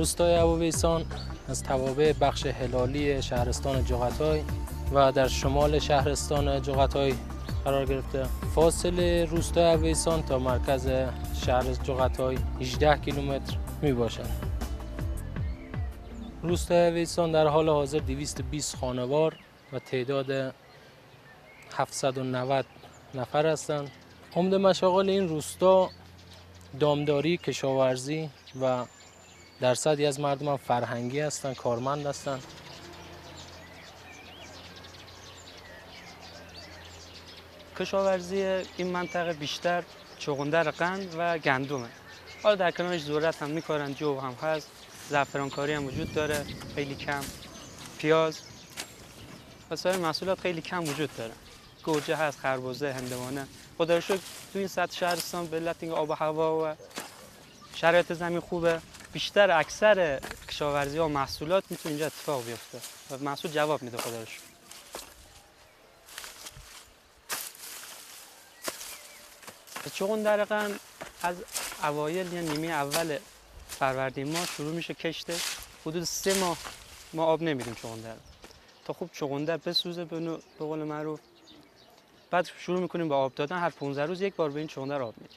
روستای ابوویسان از توابع بخش هلالی شهرستان جغتای و در شمال شهرستان جغتای قرار گرفته. فاصله روستای ابوویسان تا مرکز شهر جغتای 18 کیلومتر می باشد. روستای ابوویسان در حال حاضر 220 خانوار و تعداد 790 نفر هستند. عمده مشاغل این روستا دامداری، کشاورزی و درصدی از مردم فرهنگی هستند، کارمند هستند. کشاورزی این منطقه بیشتر چغندر قند و گندمه. حالا در کنارش ذرت هم میکارن، جو هم هست، زعفرانکاری هم وجود داره خیلی کم، پیاز و سایر محصولات خیلی کم وجود داره. گوجه هست، خربزه، هندوانه. خدا رو شکر تو این سطح شهرستان به علت اینکه آب و هوا و شرایط زمین خوبه، بیشتر اکثر کشاورزی ها و محصولات میتونه اینجا اتفاق بیفته و محصول جواب میده. خدا رو شکر. چغندر قند از اوایل یا نیمه اول فروردین ماه شروع میشه کشته. حدود 3 ماه ما آب نمیدیم چغندر تا خوب چغندر بسوزه به قول معروف. بعد شروع میکنیم به آب دادن. هر 15 روز یک بار به این چغندر آب میدیم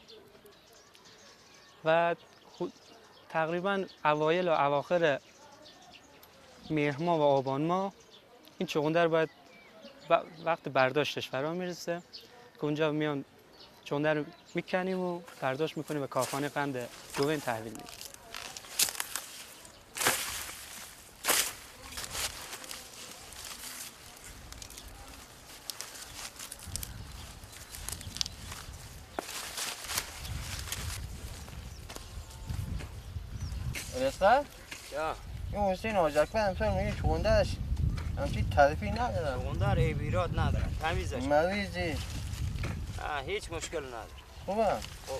و تقریبا اوایل و اواخر مهر ماه و آبان ماه این چغندر باید وقت برداشتش فرا میرسه که اونجا میان چغندر رو میکنیم و برداشت میکنیم و کارخانه قند جوین تحویل میدیم. رسته؟ یا این حسین آجکبه همسان میگه چغندرش همچین تعریفی نداره. چغندر ایراد نداره، تمیزش مویزی هیچ مشکل نداره. خوبه؟ خوب.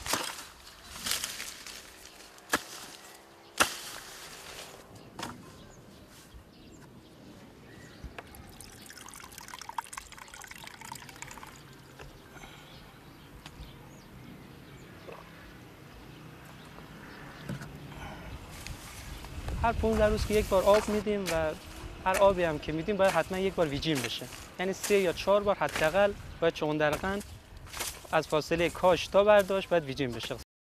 هر 15 روز که یک بار آب میدیم و هر آبی هم که میدیم باید حتما یک بار ویجین بشه. یعنی 3 یا 4 بار حداقل باید چغندر قند از فاصله کاش تا برداشت باید ویجین بشه.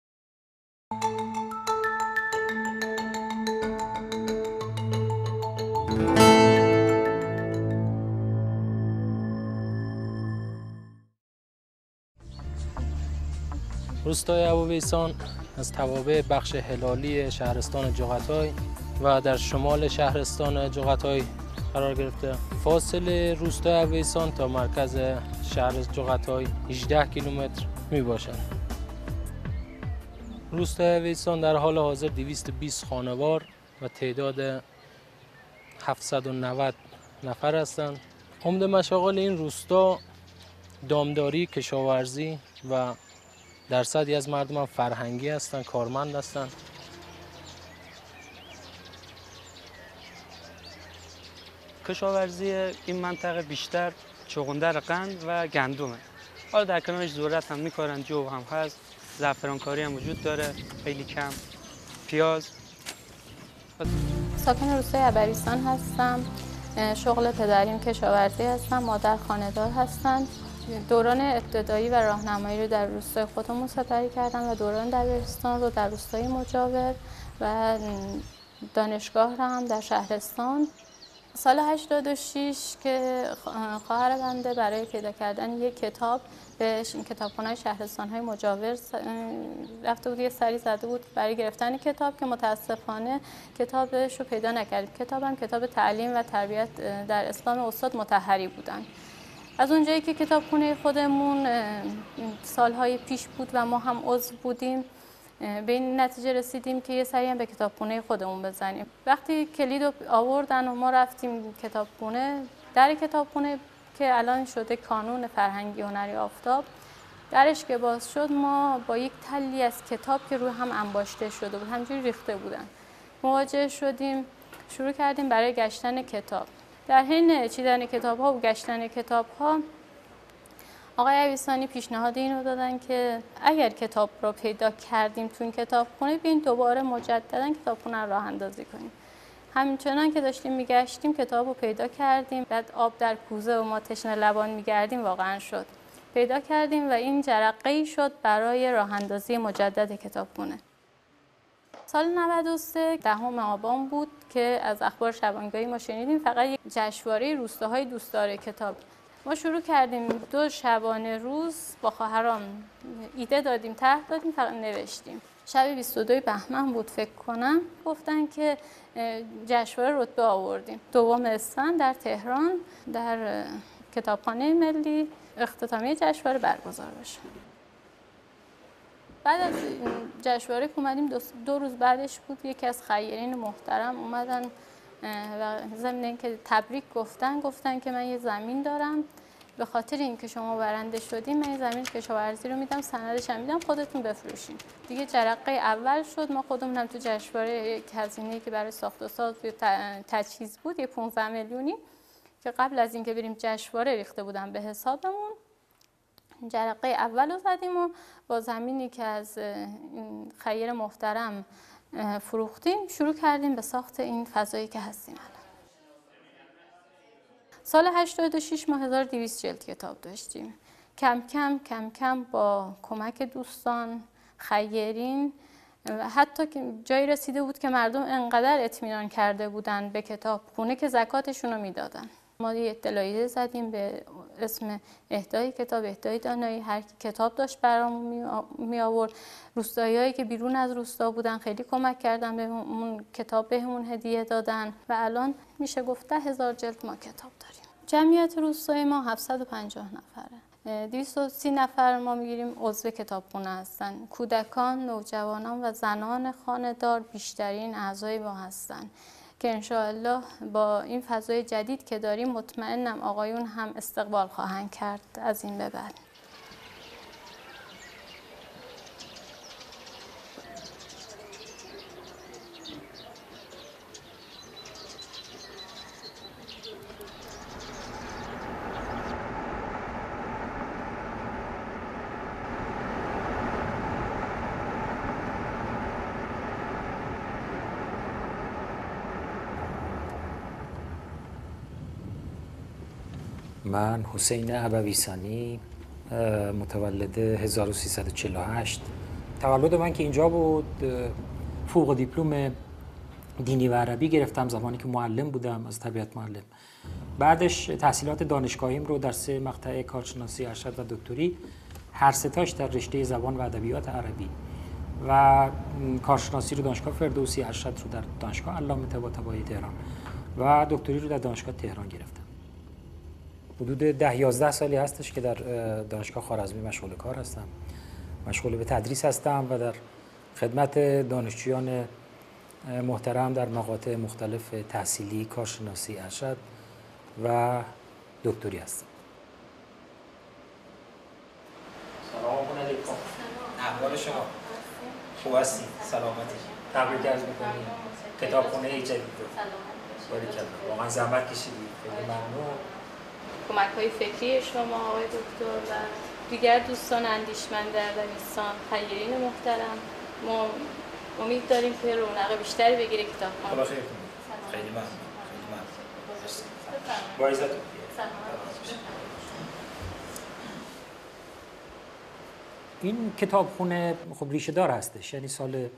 روستای ابوویسان از توابع بخش هلالی شهرستان جغتای و در شمال شهرستان جغتای قرار گرفته. فاصله روستای ابوویسان تا مرکز شهر جغتای 18 کیلومتر می باشد. روستای ابوویسان در حال حاضر 220 خانوار و تعداد 790 نفر هستند. عمده مشاغل این روستا دامداری، کشاورزی و درصدی از مردم فرهنگی هستند، کارمند هستند. کشاورزی این منطقه بیشتر چغندر قند و گندمه. حالا در کنارش ذرت هم میکارن، جو هم هست، زعفرانکاری هم وجود داره خیلی کم، پیاز. ساکن روستای ابوویسان هستم. شغل پدریم کشاورزی هستم، مادر خانه‌دار هستند. دوران ابتدایی و راهنمایی رو در روستای خودمون سپری کردم و دوران دبیرستان رو در روستای مجاور و دانشگاه رو هم در شهرستان. سال 86 که خواهر بنده برای پیدا کردن یک کتاب به کتابخانه‌های شهرستان‌های مجاور رفته بود، یه سری زده بود برای گرفتن کتاب که متاسفانه کتابش رو پیدا نکردیم. کتابم کتاب تعلیم و تربیت در اسلام استاد مطهری بودن. از اونجایی که کتابخونه خودمون سالهای پیش بود و ما هم عضو بودیم، به این نتیجه رسیدیم که یه سری هم به کتابخونه خودمون بزنیم. وقتی کلید رو آوردن و ما رفتیم کتابخونه، در کتابخونه که الان شده کانون فرهنگی هنری آفتاب، درش که باز شد ما با یک تلی از کتاب که روی هم انباشته شده بود، همجوری ریخته بودن، مواجه شدیم. شروع کردیم برای گشتن کتاب. در حین چیدن کتاب‌ها و گشتن کتاب‌ها آقای اویسانی پیشنهاد اینو دادن که اگر کتاب رو پیدا کردیم تو این کتابخونه بیاین دوباره مجددا کتابخونه رو راه اندازی کنیم. همچنان که داشتیم میگشتیم کتاب رو پیدا کردیم. بعد آب در کوزه و ما تشنه لبان میگردیم واقعا شد. پیدا کردیم و این جرقه‌ای شد برای راه اندازی مجدد کتابخونه. سال 93 دهم آبان بود که از اخبار شبانگاهی ما شنیدیم فقط یک جشنواره روستاهای دوستدار کتاب. ما شروع کردیم 2 شبانه روز با خواهرام ایده دادیم، طرح دادیم، فقط نوشتیم. شب 22 بهمن بود فکر کنم، گفتن که جشنواره رتبه آوردیم. 2 اسفند در تهران در کتابخانه ملی اختتامیه جشنواره برگزار بشه. بعد از جشنواره که اومدیم 2 روز بعدش بود یکی از خیرین محترم اومدن و ضمن اینکه تبریک گفتن که من یه زمین دارم، به خاطر اینکه شما برنده شدین من یه زمین کشاورزی رو میدم، سندش هم میدم، خودتون بفروشین. دیگه جرقه اول شد. ما خودمون هم تو جشنواره یک هزینه‌ای که برای ساخت و ساز و تجهیز بود، یه 15 میلیونی که قبل از اینکه بریم جشنواره ریخته بودن به حسابمون، جرقه اول رو زدیم و با زمینی که از خیر محترم فروختیم شروع کردیم به ساخت این فضایی که هستیم الان. سال 86 ما 1200 جلد کتاب داشتیم. کم کم با کمک دوستان، خیرین و حتی که جایی رسیده بود که مردم انقدر اطمینان کرده بودن به کتابخونه که زکاتشون رو میدادن. ما یه اطلاعیه زدیم به اسم اهدای کتاب، اهدای دانایی. هر کی کتاب داشت برامون می آورد. روستاییایی که بیرون از روستا بودن خیلی کمک کردن، بهمون کتاب بهمون هدیه دادن و الان میشه گفت 10,000 جلد ما کتاب داریم. جمعیت روستای ما 750 نفره. 230 نفر ما میگیریم عضو کتابخونه هستن. کودکان، نوجوانان و زنان خانه‌دار بیشترین اعضای ما هستن که انشاءالله با این فضای جدید که داریم مطمئنم آقایون هم استقبال خواهند کرد از این به بعد. من حسین ابویسانی، متولد 1348. تولد من که اینجا بود، فوق دیپلم دینی و عربی گرفتم زمانی که معلم بودم، از طبیعت معلم. بعدش تحصیلات دانشگاهیم رو در 3 مقطع کارشناسی ارشد و دکتری، هر ستاش در رشته زبان و ادبیات عربی و کارشناسی رو دانشگاه فردوسی، ارشد رو در دانشگاه علامه طباطبایی تهران و دکتری رو در دانشگاه تهران گرفتم. حدود 10-11 سالی هستش که در دانشگاه خوارزمی مشغول کار هستم، مشغول به تدریس هستم و در خدمت دانشجویان محترم در مقاطع مختلف تحصیلی، کارشناسی، ارشد و دکتری هستم. سلام علیکم. احوال شما؟ خوب هستی؟ سلامتی؟ تبریک عرض می‌کنیم. کتابخونه جدید رو. باریکلا. واقعا زحمت کشیدید. خیلی ممنون. کمک‌های فکری شما آقای دکتر و دیگر دوستان اندیشمند در دبیرستان، خیرین محترم، ما امید داریم که رونق بیشتری بگیره کتابخانه. خدا خیر کنه. خیلی ممنون. خیلی ممنون. با عزتون. این کتابخونه خب ریشه دار هستش، یعنی سال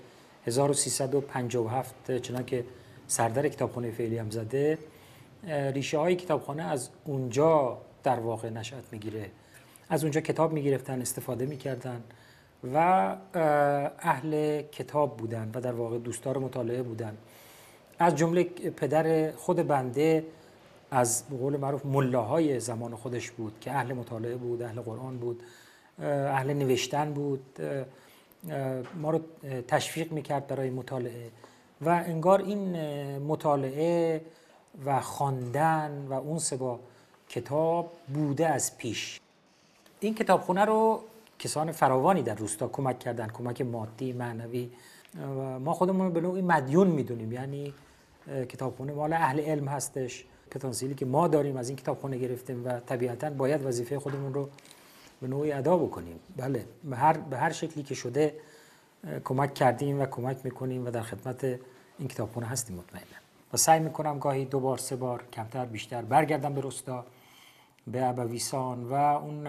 1357 چنانکه سردر کتابخانه فعلی هم زده، ریشه های کتابخانه از اونجا در واقع نشأت میگیره. از اونجا کتاب میگرفتن، استفاده میکردن و اهل کتاب بودن و در واقع دوستدار مطالعه بودن. از جمله پدر خود بنده از به قول معروف ملاهای زمان خودش بود که اهل مطالعه بود، اهل قرآن بود، اهل نوشتن بود، ما رو تشویق میکرد برای مطالعه و انگار این مطالعه و خواندن و اون با کتاب بوده از پیش. این کتابخونه رو کسان فراوانی در روستا کمک کردن، کمک مادی، معنوی. ما خودمون رو به نوعی مدیون میدونیم، یعنی کتابخونه مال اهل علم هستش. پتانسیلی که ما داریم از این کتابخونه گرفتیم و طبیعتاً باید وظیفه خودمون رو به نوعی ادا بکنیم. بله، به هر شکلی که شده کمک کردیم و کمک میکنیم و در خدمت این کتابخونه هستیم مطمئنا. و سعی میکنم گاهی 2 بار 3 بار کمتر بیشتر برگردم به روستا، به ابویسان و اون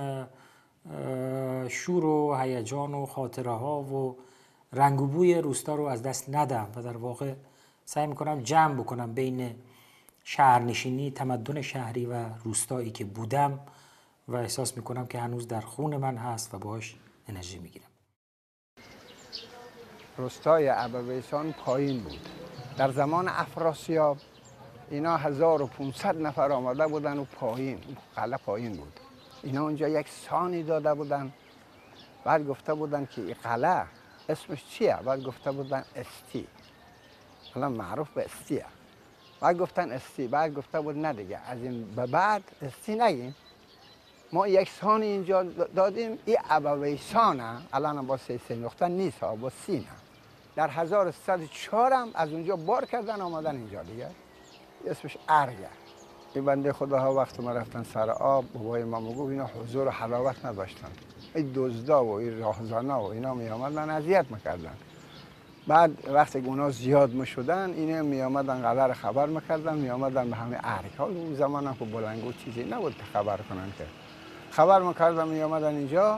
شور و هیجان و خاطره ها و رنگ و بوی روستا رو از دست ندم و در واقع سعی میکنم جمع بکنم بین شهرنشینی، تمدن شهری و روستایی که بودم و احساس میکنم که هنوز در خون من هست و باهاش انرژی میگیرم. روستای ابویسان پایین بود. در زمان افراسیاب اینا 1500 نفر آمده بودن و پایین، قلعه پایین بود. اینا اونجا یک سانی داده بودن، بعد گفته بودن که این قلعه اسمش چیه؟ بعد گفته بودن استی. الان معروف به استیه. بعد گفتن استی، بعد گفته بود نه دیگه از این به بعد استی نگیم، ما یک سانی اینجا دادیم، این ابویسانه. الان با 3 نقطه نیست، با سینه. در 1304 هم از اونجا بار کردن آمدن اینجا دیگه، اسمش ارگه. این بنده خداها وقت ما رفتن سر آب، بابای ما میگو اینا حضور و حلاوت نداشتن. این دزدا و این راهزنا و اینا می آمدن اذیت میکردن. بعد وقتی اونا زیاد میشدن اینا می آمدن قلعه خبر میکردن، می آمدن به همه ارگ. حالا اون زمان هم که بلنگو چیزی نبود که خبر کنن، که خبر میکردن می آمدن اینجا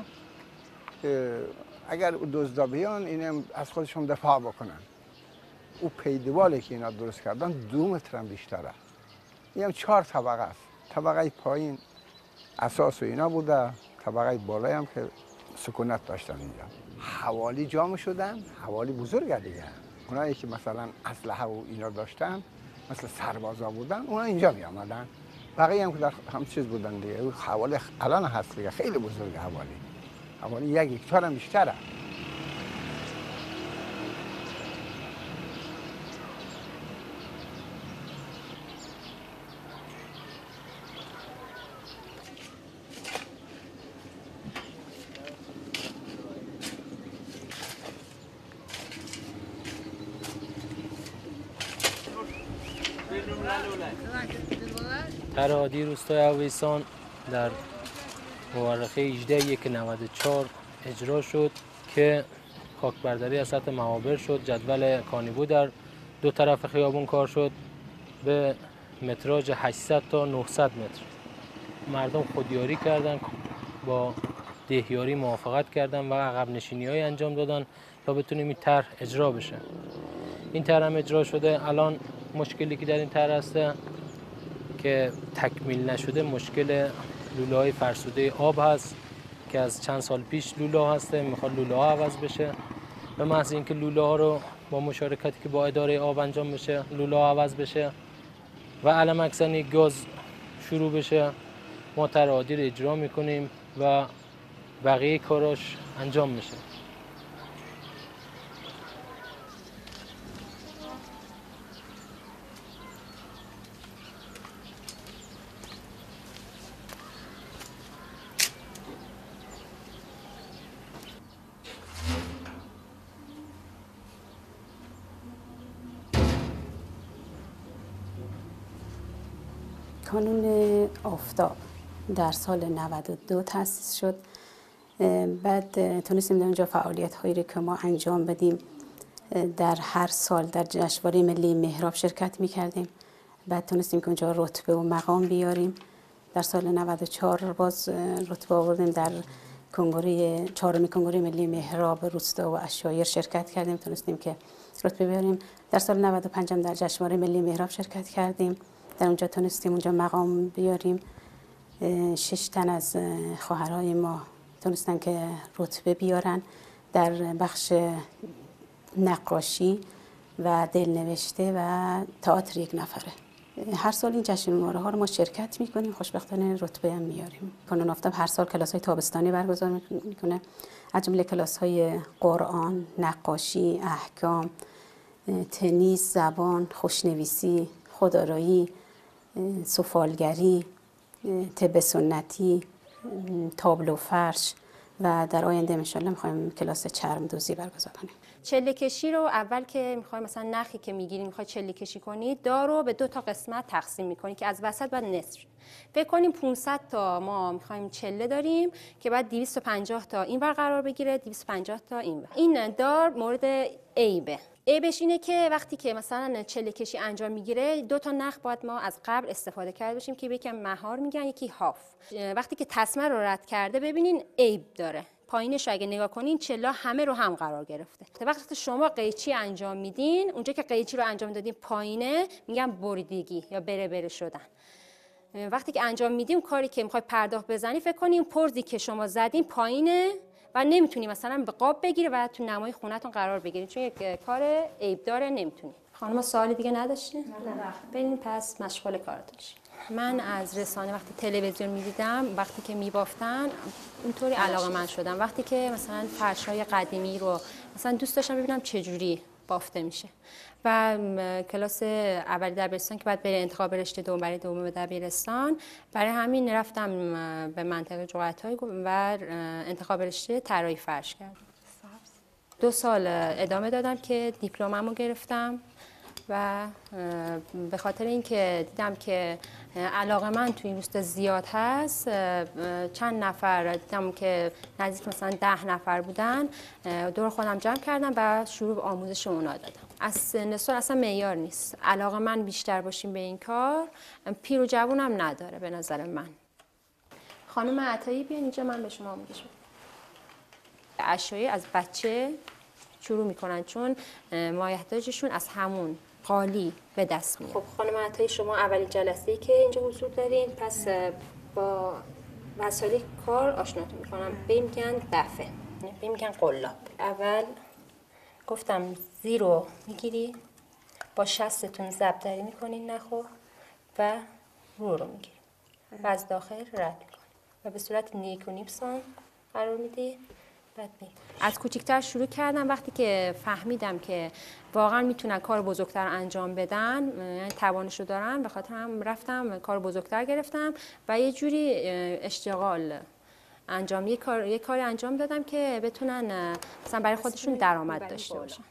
اگر دزدا بیان اینا از خودشون دفاع بکنن. او پیدوالی که اینا درست کردن 2 متر هم بیشتره. این هم 4 طبقه است. طبقه پایین اساس و اینا بوده، طبقه بالای هم که سکونت داشتن اینجا. حوالی جامع شدن، حوالی بزرگه دیگه. اونایی که مثلا اسلحه و اینا داشتن، مثل سربازا بودن، اونا اینجا می آمدن. بقیه هم که در هم چیز بودن دیگه. حوالی الان هست دیگه، خیلی بزرگه حوالی. حوالی 1 هکتار هم بیشتره. ترادی روستای ابویسان در مورخه 18/1/94 اجرا شد که خاکبرداری از سطح محابر شد. جدول کانیبو در 2 طرف خیابون کار شد به متراژ 800 تا 900 متر. مردم خودیاری کردن، با دهیاری موافقت کردن و عقب نشینی‌های انجام دادن تا بتونیم این طرح اجرا بشه. این طرح هم اجرا شده. الان مشکلی که در این طرح هسته که تکمیل نشده، مشکل لوله‌های فرسوده آب هست که از چند سال پیش لوله هسته، میخواد لوله ها عوض بشه. به محض اینکه لوله ها رو با مشارکتی که با اداره آب انجام بشه، لوله ها عوض بشه و علم اکسنی گاز شروع بشه، ما طرح عادی رو اجرا میکنیم و بقیه کاراش انجام میشه. کانون آفتاب در سال 92 تأسیس شد. بعد تونستیم در اونجا فعالیت هایی رو که ما انجام بدیم. در هر سال در جشنواره ملی مهراب شرکت می کردیم. بعد تونستیم که اونجا رتبه و مقام بیاریم. در سال 94 باز رتبه آوردیم، در کنگره 4 کنگره ملی مهراب روستا و عشایر شرکت کردیم، تونستیم که رتبه بیاریم. در سال 95 هم در جشنواره ملی مهراب شرکت کردیم، در اونجا تونستیم اونجا مقام بیاریم. 6 تن از خواهرای ما تونستن که رتبه بیارن در بخش نقاشی و دلنوشته و تئاتر 1 نفره. هر سال این جشنواره ها رو ما شرکت میکنیم، خوشبختانه رتبه هم میاریم. کانون آفتاب هر سال کلاس های تابستانی برگزار میکنه، از جمله کلاس های قرآن، نقاشی، احکام، تنیس، زبان، خوشنویسی، خودآرایی، سفالگری، طب سنتی، تابلو فرش و در آینده انشالله میخوایم کلاس چرم دوزی برگزار کنیم. چله کشی رو اول که میخوایم مثلا نخی که میگیریم میخوای چله کشی کنید، دار رو به 2 تا قسمت تقسیم میکنید که از وسط بعد نصف. فکر کنیم 500 تا ما میخوایم چله داریم که بعد 250 تا این ور قرار بگیره، 250 تا این ور. این دار مورد عیبه. عیبش اینه که وقتی که مثلا چله کشی انجام میگیره 2 تا نخ باید ما از قبل استفاده کرده باشیم که یکی مهار میگن یکی هاف. وقتی که تسمه رو رد کرده ببینین عیب داره. پایینش اگه نگاه کنین چلا همه رو هم قرار گرفته. وقتی شما قیچی انجام میدین، اونجا که قیچی رو انجام دادین پایینه میگن بریدگی یا بره شدن. وقتی که انجام میدیم کاری که میخوای پرداخت بزنی، فکر کنین پرزی که شما زدین پایینه و نمیتونی مثلا به قاب بگیره و تو نمای خونتون قرار بگیرین، چون یک کار عیب داره نمیتونی. خانم سوالی دیگه نداشتین؟ نه. بریم پس مشغول کارتون شید. من از رسانه وقتی تلویزیون می‌دیدم، وقتی که می‌بافتن اینطوری علاقه‌مند شدم. وقتی که مثلا فرش‌های قدیمی رو مثلا دوست داشتم ببینم چه جوری بافته میشه. و کلاس اولی دبیرستان که بعد بره انتخاب رشته دوم دبیرستان، برای همین رفتم به منطقه جغتای و انتخاب رشته طراحی فرش کردم. 2 سال ادامه دادم که دیپلممو گرفتم و به خاطر اینکه دیدم که علاقه من توی این روستا زیاد هست، چند نفر دیدم که نزدیک مثلا 10 نفر بودن، دور خودم جمع کردم و شروع به آموزش اونا دادم. از سن سال اصلا معیار نیست، علاقه من بیشتر باشیم به این کار، پیر و جوونم نداره به نظر من. خانم عطایی بیان اینجا من به شما آموزش بدم. اشیاء از بچه شروع میکنن چون مایحتاجشون از همون قالی به دست میاد. خب خانم عطایی، شما اولین جلسه‌ای که اینجا حضور دارین، پس با وسایل کار آشناتون میکنم. به این میگن دفه، به این میگن قلاب. اول گفتم زیر رو میگیری، با شستتون ضبطری میکنین نخو و رو میگیری و از داخل رد میکنی و به صورت نیک و نیپسان قرار میدی. از کوچیک‌تر شروع کردم. وقتی که فهمیدم که واقعا میتونن کار بزرگتر انجام بدن، یعنی توانشو دارن، به خاطر هم رفتم کار بزرگتر گرفتم و یه جوری اشتغال انجام یه کاری انجام دادم که بتونن مثلا برای خودشون درآمد داشته باشن.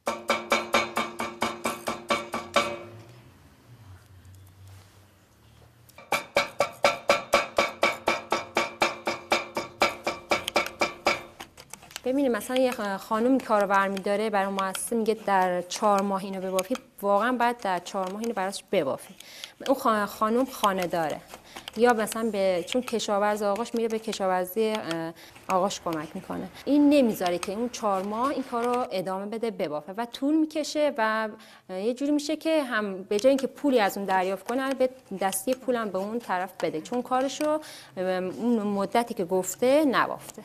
ببینید مثلا یه خانم کارو برمی‌داره، برای مؤسسه میگه در 4 ماه اینو ببافی، واقعا بعد در 4 ماه اینو براش ببافی. اون خانم خانه داره یا مثلا چون کشاورز آقاش میره به کشاورزی آقاش کمک میکنه، این نمیذاره که اون 4 ماه این کارو ادامه بده ببافه و طول میکشه و یه جوری میشه که هم به جای اینکه پولی از اون دریافت کنه، به دستی پولم به اون طرف بده، چون کارشو اون مدتی که گفته نبافته.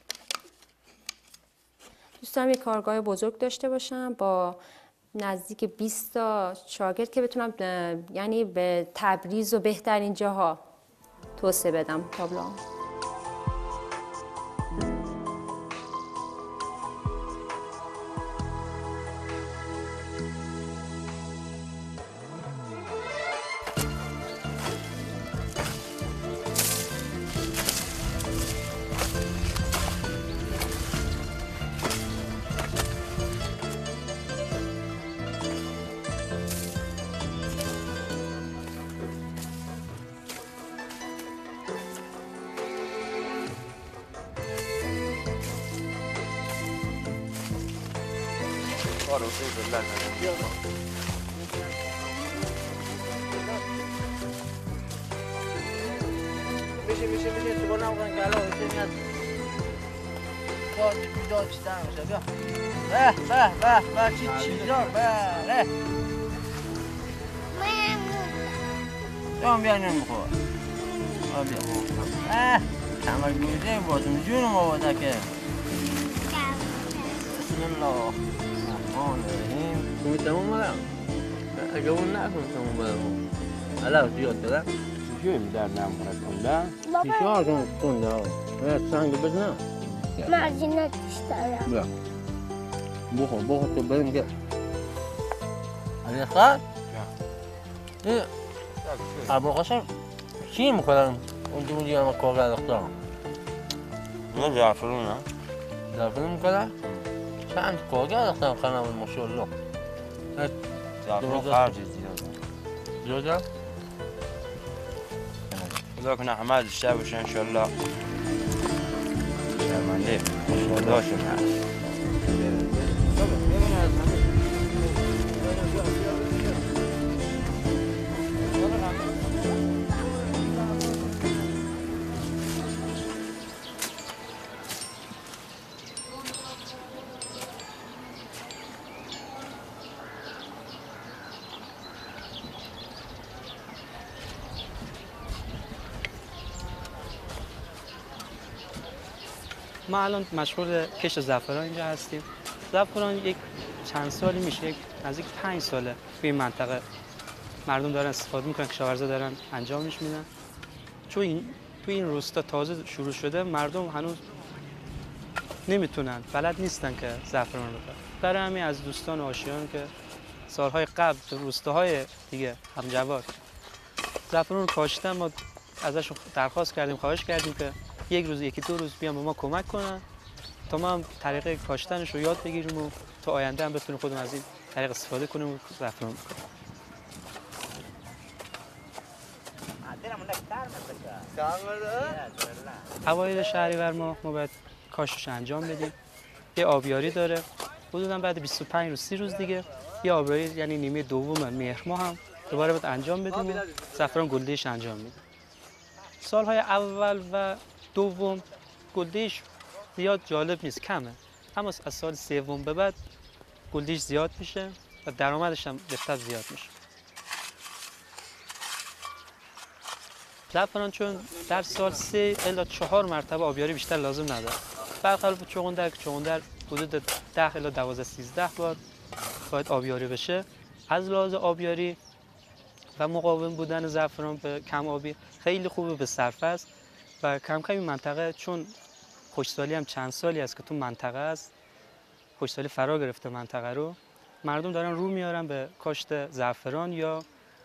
دوست دارم یه کارگاه بزرگ داشته باشم با نزدیک 20 تا شاگرد که بتونم یعنی به تبریز و بهترین جاها توسعه بدم تابلوام. میشه تو کنم کن کلا بشه میاد داد چیزا میشه. بیا به چی چیزا بله تو بیا نمیخور بیا کمر گوزه بازم جونم آواده که بسم الله الرحمن الرحیم. تو تموم بدم اگه اون نکن تموم بدم حالا زیاد بدم جویم در نمونه کنده پیشه ها جون کنده ها سنگ بزنم مرجینه کشترم بیا بخور تو بریم که علی خواهد این ابوالقاسم چی میکنن اون دیگه همه کار دخترم نه زعفرون نه؟ زعفرون میکنه؟ چند کارگر رفتم خانم ماشاءالله. زعفرون خرجی زیاده. زیاده؟ خدا کنه همه بیشتر باشه انشالله. شرمنده ماشاءالله شما. ما الان مشغول کشت زعفران اینجا هستیم. زعفران یک چند سالی میشه، یک نزدیک 5 ساله توی این منطقه مردم دارن استفاده میکنن، کشاورزا دارن انجامش میدن. چون توی این روستا تازه شروع شده، مردم هنوز نمیتونن، بلد نیستن که زعفران رو بخورن. برای همین از دوستان و آشیان که سالهای قبل تو روستاهای دیگه همجوار زعفران رو کاشتن، ما ازشون درخواست کردیم، خواهش کردیم که یک روز یکی دو روز بیان به ما کمک کنن تا ما هم طریق کاشتنش رو یاد بگیریم و تا آینده هم بتونیم خودمون از این طریق استفاده کنیم و زعفران بکنیم. اوایل شهریور ما باید کاشتش انجام بدیم. یه آبیاری داره، حدوداً بعد 25 روز 30 روز دیگه یه آبیاری، یعنی نیمه دوم مهر ماه هم دوباره باید انجام بدیم و زعفران گلدهش انجام میدیم. سالهای اول و دوم گلدهش زیاد جالب نیست، کمه، اما از سال سوم به بعد گلدهش زیاد میشه و درآمدش هم بهتر زیاد میشه. زعفران چون در سال 3 الی 4 مرتبه آبیاری بیشتر لازم نداره، برخلاف چغندر که چغندر حدود 10 الی 12 13 بار باید آبیاری بشه. از لحاظ آبیاری و مقاوم بودن زعفران به کم آبی خیلی خوبه، به صرفه است و کم کم این منطقه چون خشکسالی هم چند سالی است که تو منطقه است، خشکسالی فرا گرفته منطقه رو، مردم دارن رو میارن به کاشت زعفران یا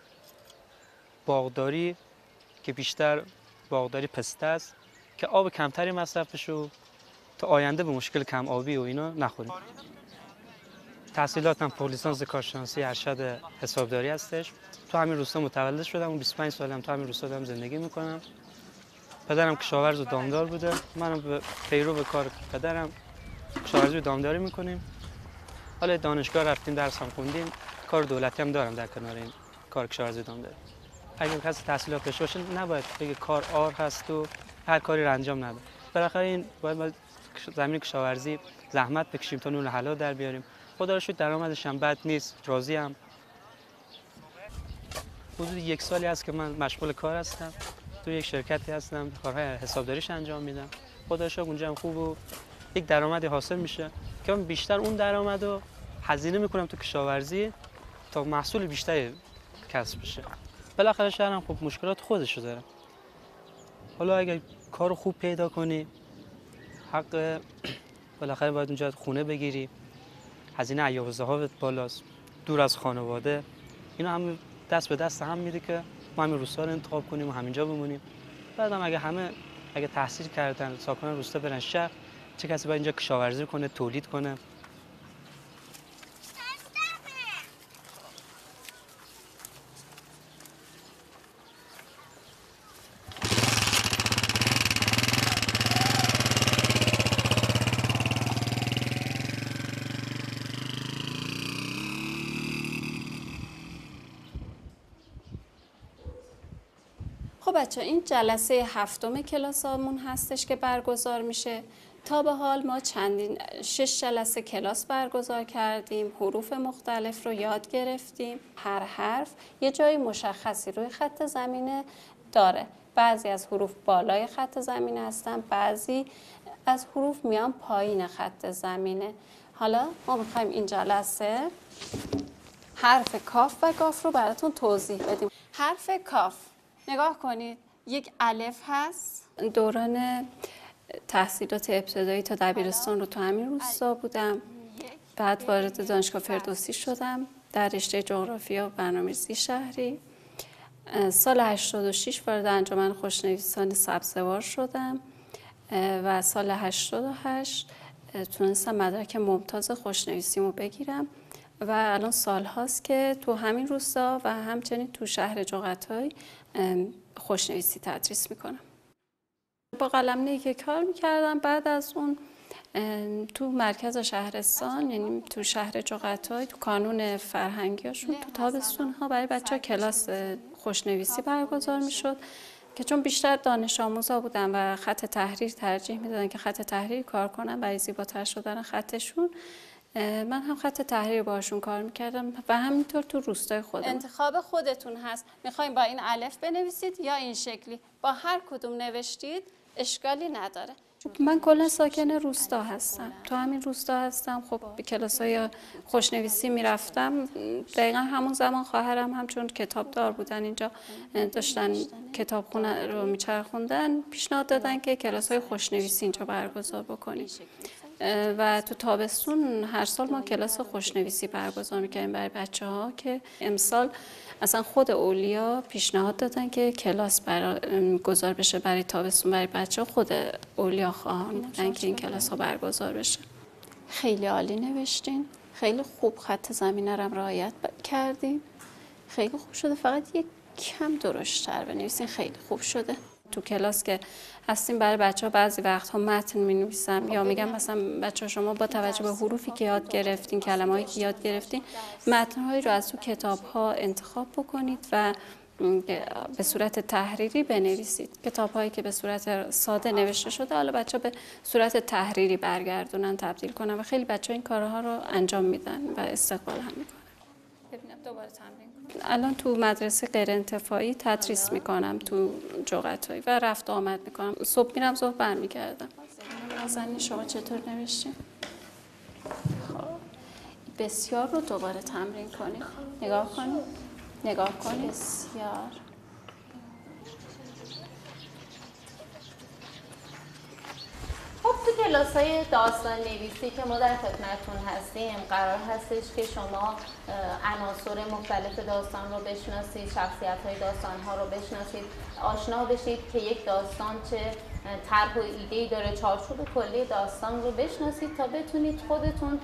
باغداری که بیشتر باغداری پسته است که آب کمتری مصرف بشه و تا آینده به مشکل کم آبی و اینا نخوریم. تحصیلاتم فوق لیسانس کارشناسی ارشد حسابداری هستش. تو همین روستا متولد شدم و 25 سالم تو همین روستا دارم زندگی میکنم. پدرم کشاورز و دامدار بوده، منم به پیرو به کار پدرم کشاورزی و دامداری میکنیم. حالا دانشگاه رفتیم، درس هم خوندیم، کار دولتی هم دارم در کنار این کار کشاورزی و دامداری. اگه کسی تحصیلات داشته باشه نباید بگه کار آر هست و هر کاری رو انجام نده. بالاخره این باید زمین کشاورزی زحمت بکشیم تا نون حلال در بیاریم. خدا رو شکر درآمدش هم بد نیست، راضیم. حدود 1 سالی است که من مشغول کار هستم، تو یک شرکتی هستم، کارهای حسابداریش انجام میدم. خدا رو شکر اونجا هم خوب و یک درآمدی حاصل میشه که من بیشتر اون درآمد رو هزینه میکنم تو کشاورزی تا محصول بیشتری کسب بشه. بالاخره شهرم خب مشکلات خودشو داره. حالا اگه کارو خوب پیدا کنی، حق بالاخره باید اونجا خونه بگیری، هزینه عیاب‌زه ها بالاست، دور از خانواده، اینا هم دست به دست هم میره که ما همین روستا رو انتخاب کنیم و همینجا بمونیم. بعدم اگه تحصیل کردن ساکنان روستا برن شهر، چه کسی باید اینجا کشاورزی کنه، تولید کنه. خب بچه این جلسه 7م کلاسامون هستش که برگزار میشه. تا به حال ما 6 جلسه کلاس برگزار کردیم، حروف مختلف رو یاد گرفتیم. هر حرف یه جای مشخصی روی خط زمینه داره. بعضی از حروف بالای خط زمینه هستن، بعضی از حروف میان پایین خط زمینه. حالا ما میخوایم این جلسه حرف کاف و گاف رو براتون توضیح بدیم. حرف کاف نگاه کنید، یک الف هست. دوران تحصیلات ابتدایی تا دبیرستان رو تو همین روستا بودم. بعد وارد دانشگاه فردوسی شدم در رشته جغرافیا و برنامه‌ریزی شهری. سال 86 وارد انجمن خوشنویسان سبزوار شدم. و سال 88 تونستم مدرک ممتاز خوشنویسیمو بگیرم و الان سال هاست که تو همین روستا و همچنین تو شهر جغتای خوشنویسی تدریس میکنم. با قلم‌نه‌ای که کار میکردم، بعد از اون تو مرکز شهرستان، یعنی تو شهر جغتای، تو کانون فرهنگیاشون تو تابستون ها برای بچه ها کلاس خوشنویسی برگزار میشد که چون بیشتر دانش آموزا بودن و خط تحریر ترجیح میدادن که خط تحریر کار کنن برای زیباتر شدن خطشون، من هم خط تحریر باشون کار میکردم و همینطور تو روستای خودم. انتخاب خودتون هست، میخواین با این الف بنویسید یا این شکلی، با هر کدوم نوشتید اشکالی نداره. من کلا ساکن روستا هستم، تو همین روستا هستم. خب به کلاسای خوشنویسی میرفتم. دقیقا همون زمان خواهرم هم چون کتابدار بودن اینجا داشتن کتابخونه رو میچرخوندن، پیشنهاد دادن که کلاسای خوشنویسی اینجا برگزار بکنیم و تو تابستون هر سال ما کلاس خوشنویسی برگزار میکنیم برای بچه ها که امسال اصلا خود اولیا پیشنهاد دادن که کلاس گذار بشه برای تابستون برای بچه ها. خود اولیا خواهان بودن که این کلاس ها برگزار بشه. خیلی عالی نوشتین، خیلی خوب خط زمینه رو رعایت کردین، خیلی خوب شده، فقط یک کم درشت‌تر بنویسین، خیلی خوب شده. تو کلاس که هستیم برای بچه‌ها بعضی وقت‌ها متن می‌نویسم یا میگم مثلا بچه‌ها شما با توجه به حروفی که یاد گرفتین، کلمه‌ای که یاد گرفتین، متن‌هایی رو از تو کتاب‌ها انتخاب بکنید و به صورت تحریری بنویسید. کتاب‌هایی که به صورت ساده نوشته شده حالا بچه‌ها به صورت تحریری برگردونن، تبدیل کنن و خیلی بچه‌ها این کارها رو انجام میدن و استقبال هم میکنن. ببینم دوباره تمرین کنم. الان تو مدرسه غیر انتفاعی تدریس میکنم تو جغتای و رفت آمد میکنم. صبح میرم ظهر برمیگردم. نازنین شما چطور نوشتین؟ خب بسیار رو دوباره تمرین کنید. نگاه کنید. نگاه کنید. بسیار. خب تو کلاس‌های داستان نویسی که ما در خدمتتون هستیم قرار هستش که شما عناصر مختلف داستان رو بشناسید، شخصیت‌های داستان‌ها رو بشناسید، آشنا بشید که یک داستان چه طرح و ایده‌ای داره، چارچوب کلی داستان رو بشناسید تا بتونید خودتون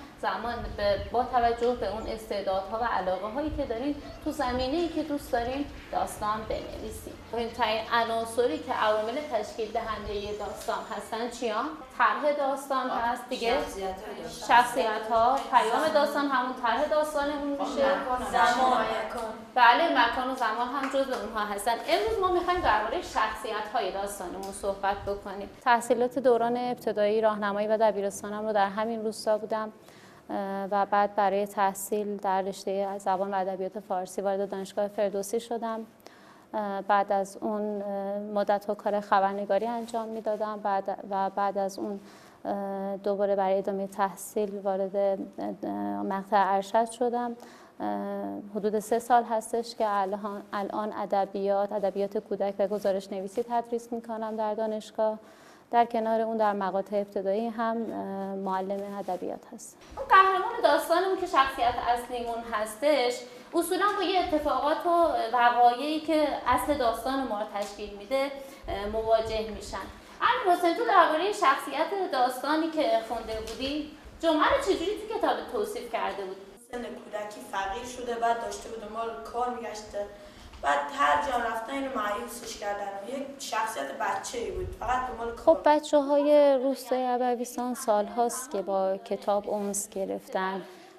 با توجه به اون استعدادها و علاقه‌هایی که دارین تو زمینه‌ای که دوست دارین داستان بنویسید. مهمترین عناصری که عوامل تشکیل دهنده داستان هستن چیان؟ طرح داستان هست دیگه، شخصیت‌ها، پیام داستان همون طرح داستانمون میشه، زمان، بله مکان و زمان هم جزء اونها هستن. امروز ما می‌خوایم درباره شخصیت‌های داستانمون صحبت بکنیم. تحصیلات دوران ابتدایی راهنمایی و دبیرستانم رو در همین روستا بودم و بعد برای تحصیل در رشته زبان و ادبیات فارسی وارد دانشگاه فردوسی شدم. بعد از اون مدت‌ها کار خبرنگاری انجام میدادم بعد از اون دوباره برای ادامه تحصیل وارد مقطع ارشد شدم. حدود 3 سال هستش که الان ادبیات کودک و گزارش نویسی تدریس میکنم در دانشگاه. در کنار اون در مقاطع ابتدایی هم معلم ادبیات هست. اون قهرمان داستانمون که شخصیت اصلیمون هستش اصولا با یه اتفاقات و وقایعی که اصل داستان ما رو تشکیل میده مواجه میشن. امیر حسین، تو درباره شخصیت داستانی که خونده بودی جمعه رو چجوری تو کتاب توصیف کرده بودی؟ سن کودکی فقیر شده، بعد داشته بود دنبال کار میگشته، بعد هر جا رفتن اینو مایوسش کردن و یک شخصیت بچه‌ای بود فقط دنبال کار. خب بچه‌های روستای ابویسان سال هاست که با کتاب انس گرفتن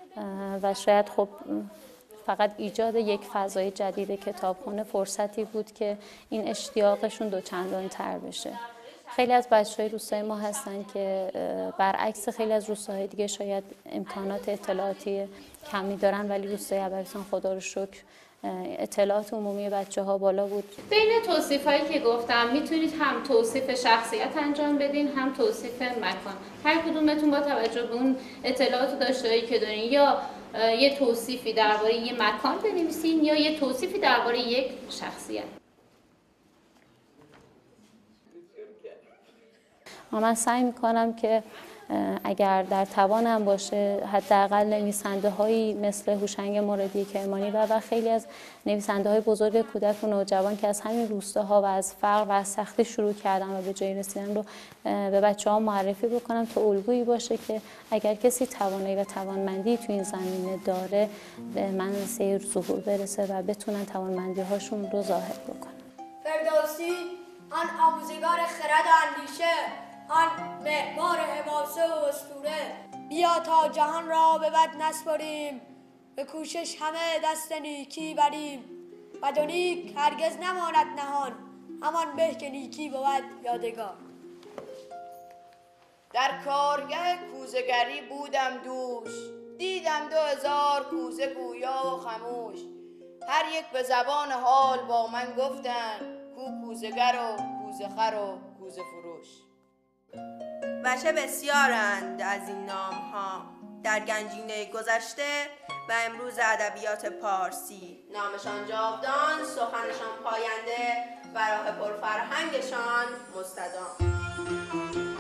و شاید خب فقط ایجاد یک فضای جدید کتابخونه فرصتی بود که این اشتیاقشون دوچندان تر بشه. خیلی از بچه‌های روستای ما هستن که برعکس خیلی از روستاهای دیگه شاید امکانات اطلاعاتی کمی دارن، ولی روستای ابویسان خدا رو شکر اطلاعات عمومی بچه‌ها بالا بود. بین توصیف‌هایی که گفتم میتونید هم توصیف شخصیت انجام بدین هم توصیف مکان. هر کدومتون با توجه به اون اطلاعات و داشته‌هایی که دارین یا یه توصیفی درباره یه مکان بنویسین یا یه توصیفی درباره یک شخصیت. من سعی میکنم که اگر در توانم باشه حداقل نویسنده هایی مثل هوشنگ مرادی کرمانی و خیلی از نویسنده های بزرگ کودک و نوجوان که از همین روستاها و از فقر و از سختی شروع کردن و به جایی رسیدن رو به بچه‌ها معرفی بکنم تا الگویی باشه که اگر کسی توانایی و توانمندی تو این زمینه داره به منزله ظهور برسه و بتونن توانمندی هاشون رو ظاهر بکنن. فردوسی آن آموزگار خرد و اندیشه، آن معمار حماسه و اسطوره، بیا تا جهان را به بد نسپاریم، به کوشش همه دست نیکی بریم. بد و نیک هرگز نماند نهان، همان به که نیکی بود یادگار. در کارگه کوزه‌گری بودم دوش، دیدم 2000 کوزه گویا و خموش. هر یک به زبان حال با من گفتند، کو کوزه‌گر و کوزه‌خر و کوزه فروش. بچه بسیارند از این نام ها در گنجینه گذشته و امروز ادبیات پارسی. نامشان جاودان، سخنشان پاینده و راه پرفرهنگشان مستدام.